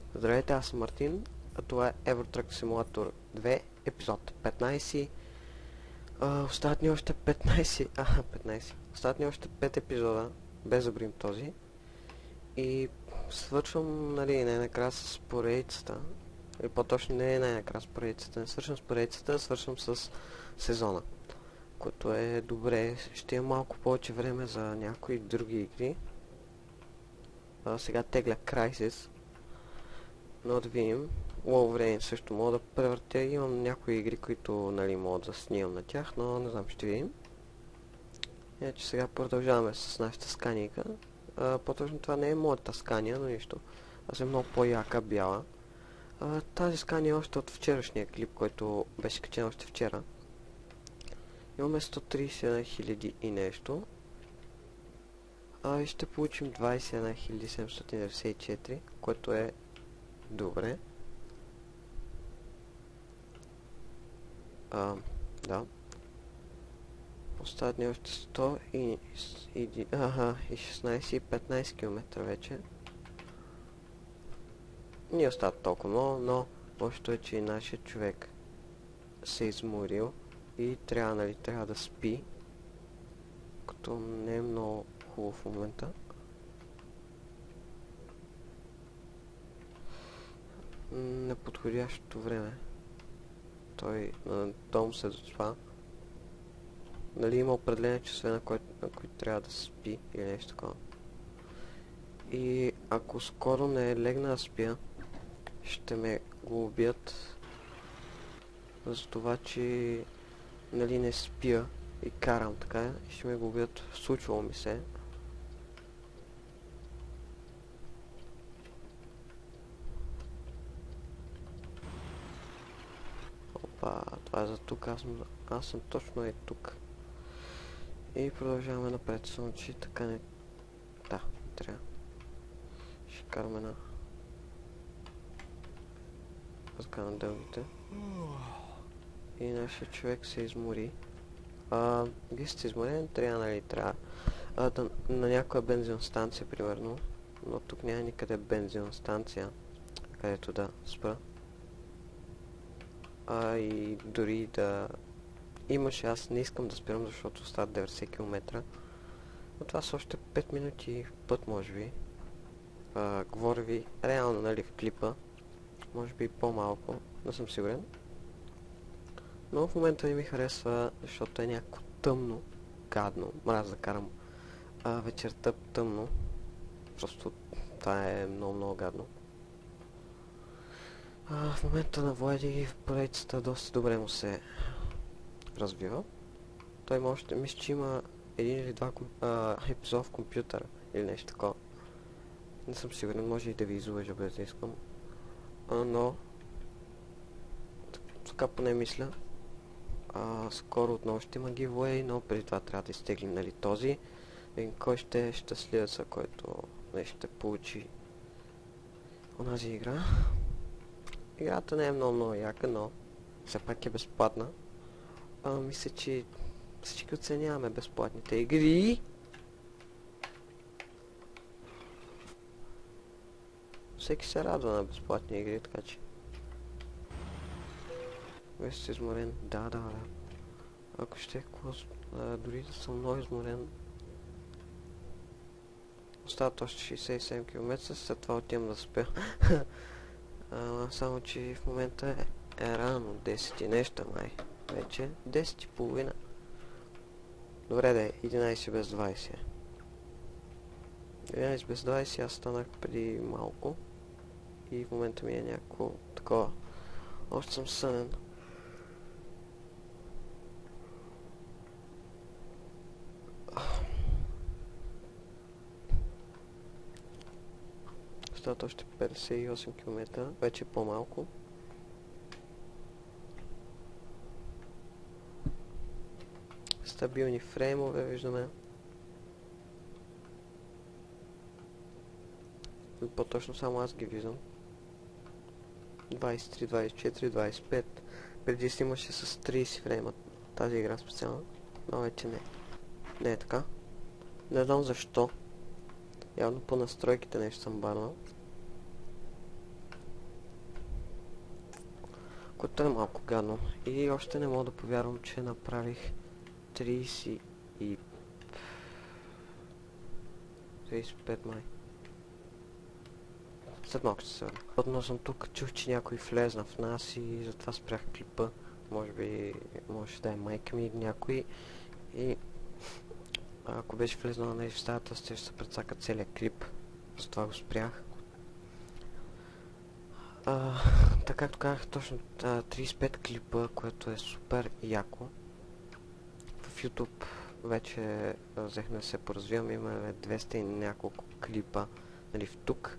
Здравейте, аз съм Мартин, а това е Евротрък Симулатор 2, епизод 15. Остават ни още 15. Остават ни още 5 епизода, без да броим този. И свършвам, нали, най-накрая с поредицата. Или по-точно не най-накрая с поредицата, не свършвам с поредицата, свършвам с сезона. Което е добре, ще имам малко повече време за някои други игри. Сега тегля Crysis. Но да видим. Wolverine също мога да превъртя. Имам някои игри, които, нали, мога да снимам на тях, но не знам, ще видим. Иначе сега продължаваме с нашата сканийка. По-точно това не е моята скания, но нищо. Аз е много по-яка, бяла. Тази скания е още от вчерашния клип, който беше качен още вчера. Имаме 131 000 и нещо. И ще получим 21 794, което е добре. Да. Остават ни още 100 и 16 и 15 км вече. Не остават толкова много, но лошото е, че и нашия човек се е изморил и трябва, нали, трябва да спи. Като не е много хубаво в момента. Неподходящото време. Той на дом се доспа. Нали, има определени часове, на които трябва да спи или нещо такова. И ако скоро не легна да спя, ще ме глобят за това, че, нали, не спя и карам така, и ще ме глобят. Случвало ми се. Опа, това е за тук, аз съм точно е тук. И продължаваме напред, само че така не... Да, трябва. Ще караме на... Пътка на дългите. И нашия човек се измори. Вие сте изморен, трябва, нали, трябва на някоя бензиностанция, примерно. Но тук няма никъде бензиностанция, където да спра. И дори да имаше, аз не искам да спирам, защото остават 90 км. Но това са още 5 минути път, може би. Говоря ви реално, нали, в клипа. Може би по-малко, не съм сигурен. Но в момента не ми харесва, защото е някакво тъмно, гадно. Мразя да карам вечерта тъмно. Просто това е много гадно. В момента на Влади в поредицата доста добре му се развива. Той има още, мисля, че има един или два епизод в компютъра или нещо такова. Не съм сигурен, може и да ви излъжа без да искам. Но така поне мисля. Скоро отново ще има giveaway, но преди това трябва да изтеглим, нали, този. Кой ще е щастливеца, който ще получи онази игра. Играта не е много яка, но все пак е безплатна. Мисля, че всички оценяваме безплатните игри. Всеки се радва на безплатни игри, така че... Вие сте изморен? Да. Ако ще дори да съм много изморен. Остават още 67 км, след това отивам да спя. Само че в момента е рано, 10 и нещо май. Вече 10 и половина. Добре да е, 11 без 20. 11 без 20, аз станах преди малко. И в момента ми е някакво такова. Още съм сънен. Остават още 58 км, вече по-малко. Стабилни фреймове виждаме. И по-точно само аз ги виждам. 23, 24, 25. Преди си имаше с 30 фрейма тази игра специално, но вече не. Не е така. Не знам защо. Явно по настройките нещо съм банал. което е малко гадно. И още не мога да повярвам, че направих 30 и 35 май. След малко ще се върна. Отново съм тук, чух, че някой влезна в нас и затова спрях клипа. Може би, може да е майка ми или някой. И ако беше влезнала на в стаята, ще се прецака целият клип. Затова го спрях. Така както казах, точно 35 клипа, което е супер яко. В YouTube вече взехме да се поразвиваме, имаме 200 и няколко клипа, нали, в тук.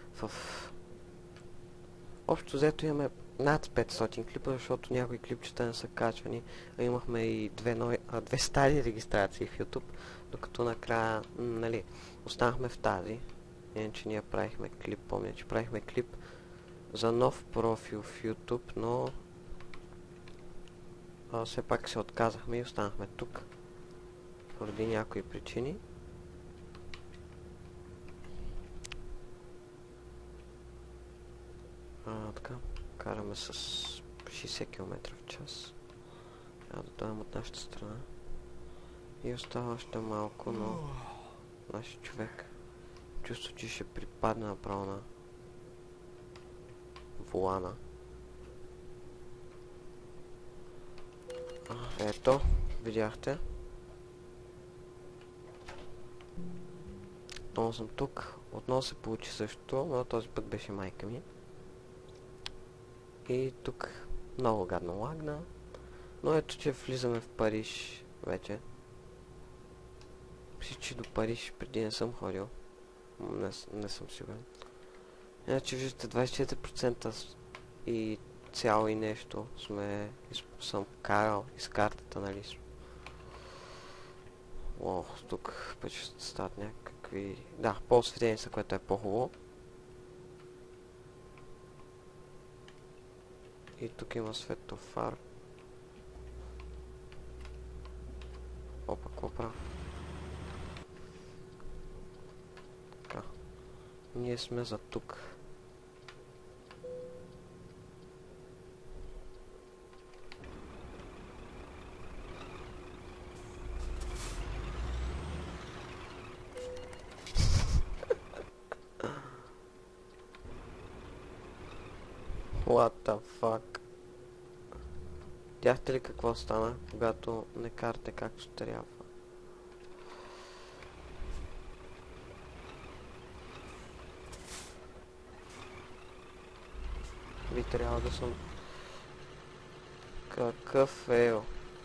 Общо взето имаме над 500 клипа, защото някои клипчета не са качвани, а имахме и две стари регистрации в YouTube, докато накрая, нали, останахме в тази. Иначе ние правихме клип, помня, че правихме клип за нов профил в YouTube, но все пак се отказахме и останахме тук поради някои причини. Така, караме с 60 км в час. Трябва да дойдем от нашата страна. И остава още малко, но нашия човек чувства, че ще припадне направо на волана. Ето, видяхте. Отново съм тук. Отново се получи същото, но този път беше майка ми. И тук много гадно лагна. Но ето, че влизаме в Париж вече. Мисля, че до Париж преди не съм ходил. Не съм сигурен. Иначе виждате 24% и цяло и нещо съм карал из картата, нали? О, тук вече ще стават някакви... Да, по-осветени са, което е по-хубаво. И тук има светофар. Опа, какво правя? Така. Ние сме за тук. What the fuck? Видяхте ли какво стана, когато не карате както трябва? Би трябва да съм... Какъв ео?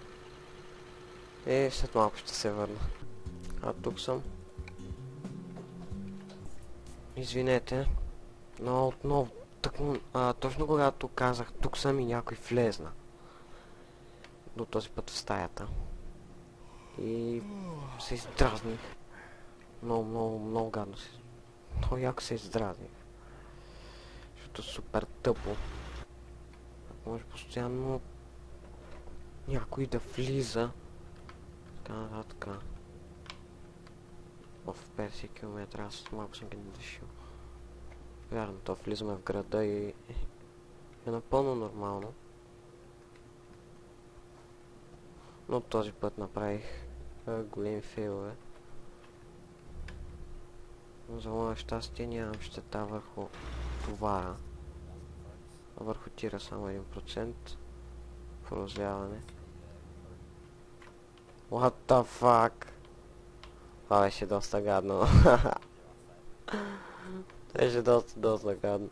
След малко ще се върна. Тук съм. Извинете, но отново, точно когато казах тук съм и някой влезна. До този път в стаята. И се издразних. Много гадно се. Много яко се издразних. Защото супер тъпо. Може постоянно някой да влиза. Така нататък. В 50 км, аз малко съм ги надешил. Вярно, то влизаме в града и е напълно нормално. Но този път направих големи фейлове. Но за мое щастие нямам щета върху товара. А върху тира само 1% прозяване. What the fuck? Това беше доста гадно. Беше доста гадно.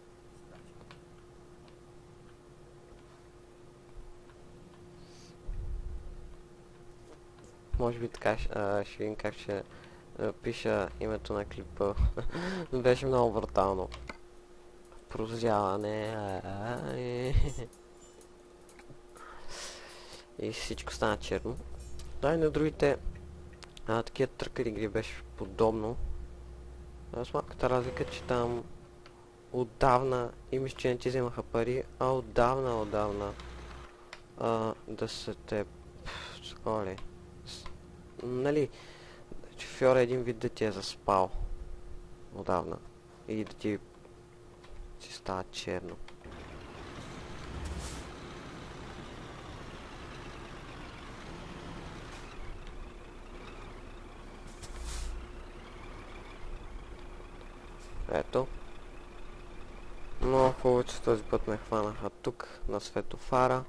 Може би така ще видим как ще пиша името на клипа. Беше много брутално. Прозяване. И всичко стана черно. Да, и на другите такива тръкър игри беше подобно. С малката разлика, че там отдавна и мисля, че не ти вземаха пари, а отдавна да се те... Такова ли? Нали, шофьора един вид да ти е заспал отдавна и да ти става черно. Но хубаво, че този път ме хванаха тук, на светофара.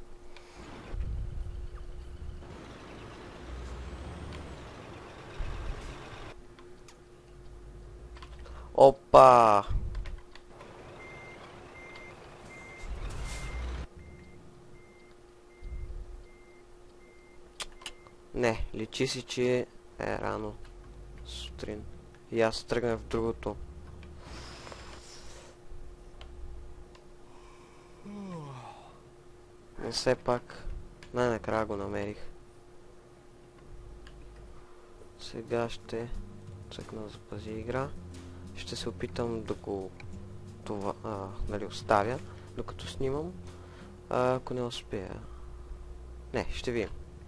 Опа! Не, личи си, че е рано сутрин. И аз тръгнах в другото. Но все пак, най-накрая го намерих. Сега ще цъкна запази игра. Ще се опитам да го нали, оставя, докато снимам. Ако не успея. Не, ще видим.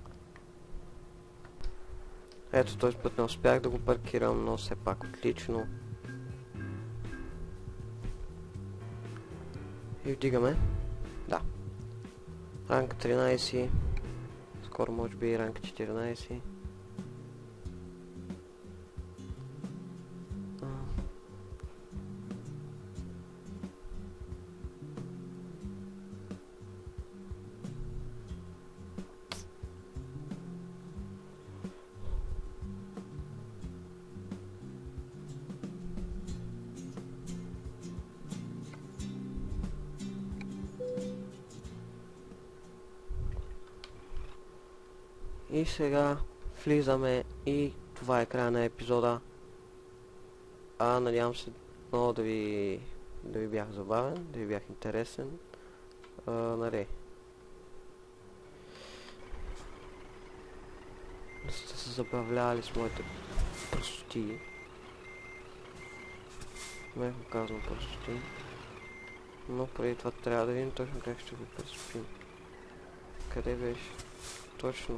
Ето, този път не успях да го паркирам, но все пак отлично. И вдигаме. Да. Ранг 13. Скоро може би и ранг 14. И сега влизаме и това е края на епизода. Надявам се много да ви бях забавен, да ви бях интересен. Нали. Да сте се забавлявали с моите простоти. Меко казвам простоти. Но преди това трябва да видим точно как ще го преспим. Къде беше? Точно.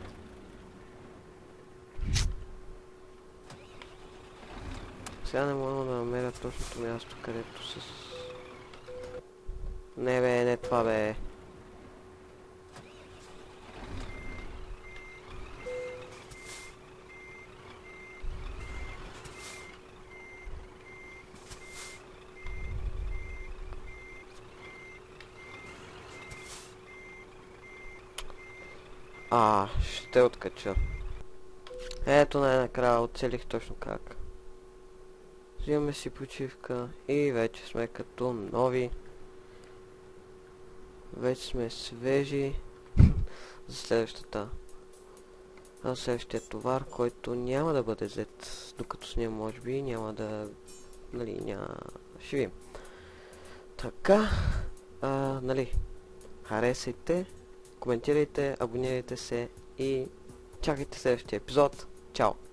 Сега не мога да намеря точното място, където с... Не бе, не това бе. Ще откача. Ето най-накрая оцелих точно как. Взимаме си почивка и вече сме като нови. Вече сме свежи за следващия товар, който няма да бъде взет докато снимам, може би, няма да... Нали, няма... Ще видим. Така, нали, харесайте, коментирайте, абонирайте се и чакайте следващия епизод. Чао!